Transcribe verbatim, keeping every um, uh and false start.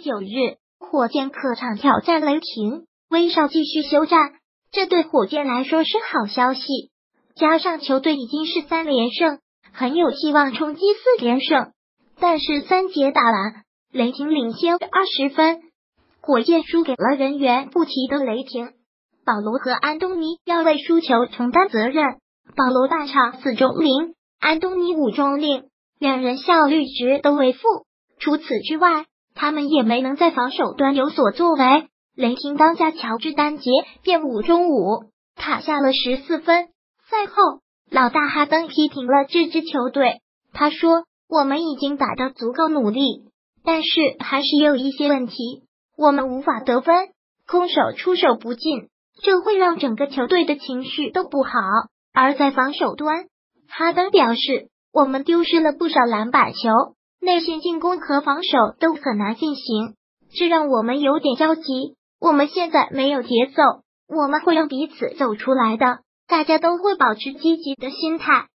九日，火箭客场挑战雷霆，威少继续休战，这对火箭来说是好消息。加上球队已经是三连胜，很有希望冲击四连胜。但是三节打完，雷霆领先二十分，火箭输给了人员不齐的雷霆。保罗和安东尼要为输球承担责任，保罗半场四中零，安东尼五中零，两人效率值都为负。除此之外，他们也没能在防守端有所作为。雷霆当家乔治单节便五中五，卡下了十四分。赛后，老大哈登批评了这支球队，他说：“我们已经打得足够努力，但是还是有一些问题，我们无法得分，空手出手不进，这会让整个球队的情绪都不好。”而在防守端，哈登表示：“我们丢失了不少篮板球，内线进攻和防守都很难进行，这让我们有点焦急。我们现在没有节奏，我们会让彼此走出来的，大家都会保持积极的心态。”